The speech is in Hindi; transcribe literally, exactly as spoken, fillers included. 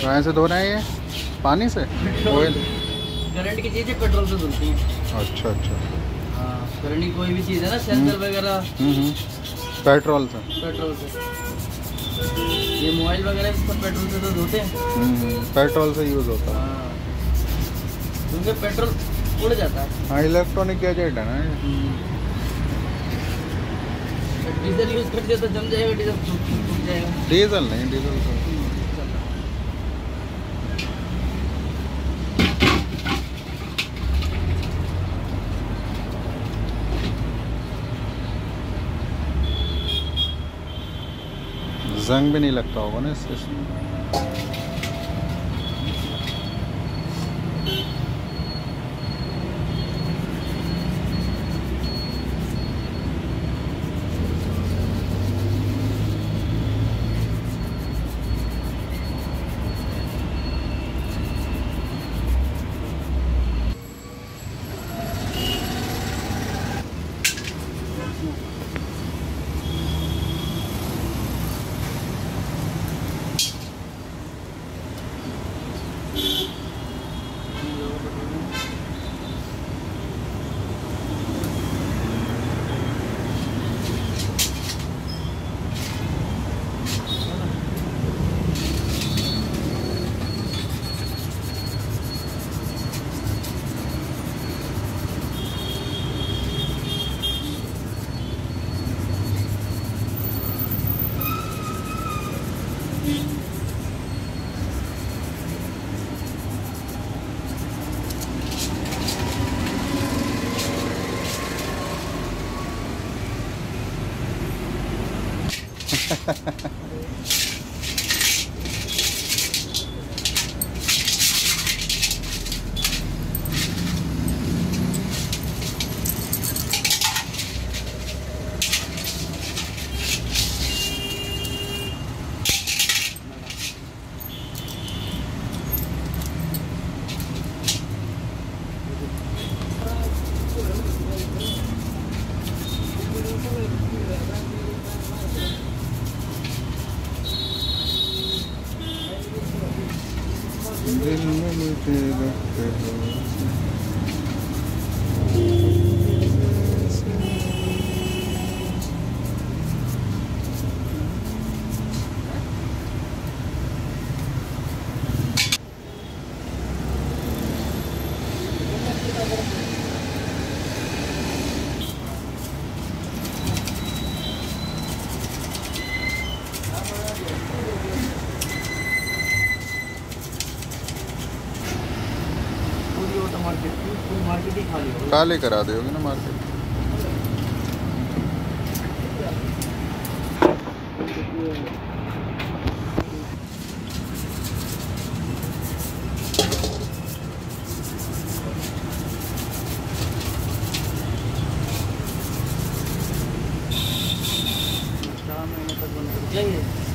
कहाँ से धो रहे हैं ये? पानी से? ऑयल करंट की चीज़ें पेट्रोल से धुलती हैं। अच्छा अच्छा। हाँ, करंट की कोई भी चीज़ है ना, सेंसर वगैरह पेट्रोल से। पेट्रोल से। ये मोबाइल वगैरह सब पेट्रोल से तो धोते हैं। पेट्रोल से यूज़ होता है। हाँ, क्योंकि पेट्रोल उड़ जाता है। हाँ, इलेक्ट्रॉनिक गैजेट है ना ये। डीजल यूज़ कर दिया तो जम जाएगा, डीजल फूक जाएगा। डीजल नहीं, डीजल तो जंग भी नहीं लगता होगा ना इससे। दिल में मुझे रखते हो। मार्केट ही खाली हो, खाली करा दोगे ना मार्केट। चार महीने तक बंद कर देंगे।